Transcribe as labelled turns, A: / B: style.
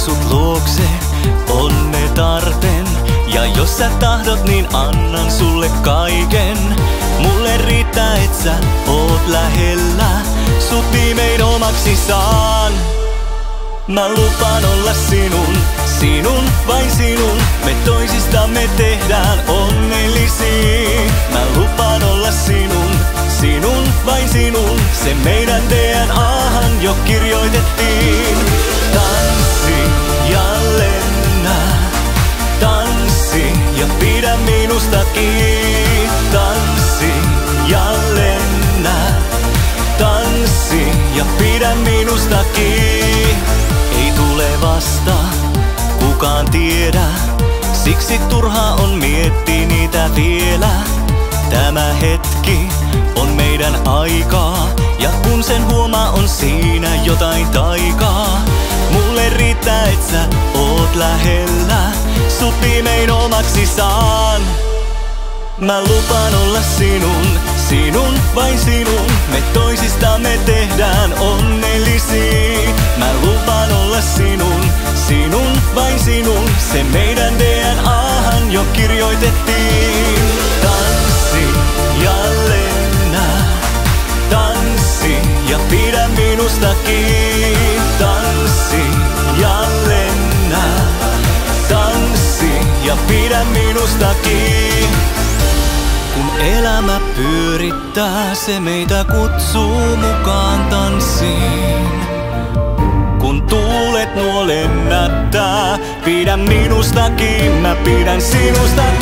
A: sut luokse onne tarten. Ja jos sä tahdot, niin annan sulle kaiken. Mulle riittää, et sä oot lähellä. Sut viimein omaksi saan. Mä lupaan olla sinun, sinun, vain sinun. Me toisistamme tehdään onnellisia. Mä lupaan olla sinun, sinun, vain sinun. Se meidän DNAhan jo kirjoitettiin. Tanssi ja lennä, tanssi ja pidä minusta kiinni. Tanssi ja lennä, tanssi ja pidä minusta kiinni. Ei tule vasta, kukaan tiedä. Siksi turhaa on miettiä niitä vielä. Tämä hetki on meidän aikaa. Ja kun sen huomaa, on siinä jotain taikaa. Mulle riittää, et sä oot lähellä. Sut viimein omaksi saan. Mä lupaan olla sinun, sinun, vain sinun. Me toisistamme tehdään onnellisia. Mä lupaan olla sinun, sinun, vain sinun. Se meidän DNAhan jo kirjoitettiin. Tanssi ja lennä, tanssi ja pidä minusta kiinni. Tanssi ja lennä, tanssi ja pidä minusta kiinni. Kun elämä pyörittää, se meitä kutsuu mukaan tanssiin. Kun tuulet nuo lennättää, pidä minusta kiinni, mä pidän sinusta